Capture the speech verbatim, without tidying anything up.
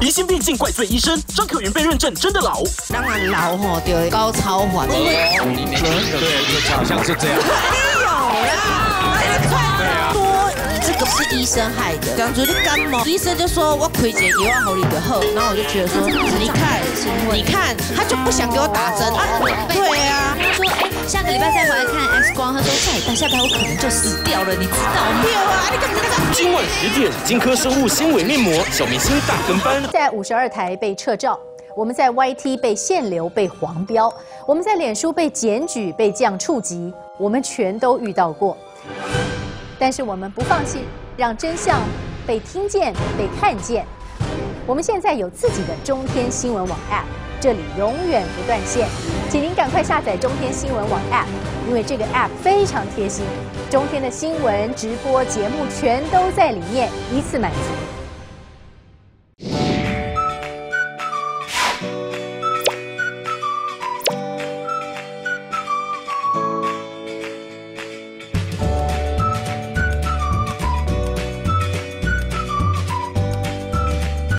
疑心病竟怪罪医生，张可云被认证真的老。 当然老吼就会高超环。 哦，你年轻的对，好像是这样。 没有啦， 对啊。 多这个是医生害的。讲出你感冒，医生就说我开解药好你就好，然后我就觉得说，你看，你看，他就不想给我打针啊。对啊。 他说，哎，下个礼拜再回来看 X 光，他说下礼拜下礼拜我可能就死掉了，你知道吗？ 对啊，你干嘛那个？ 今晚十点，金科生物纤维面膜小明星大跟班， 在五十二台被撤照，我们在 Y T 被限流、被黄标，我们在脸书被检举、被降触及，我们全都遇到过。但是我们不放弃，让真相被听见、被看见。我们现在有自己的中天新闻网 App， 这里永远不断线，请您赶快下载中天新闻网 App， 因为这个 App 非常贴心，中天的新闻、直播节目全都在里面，一次满足。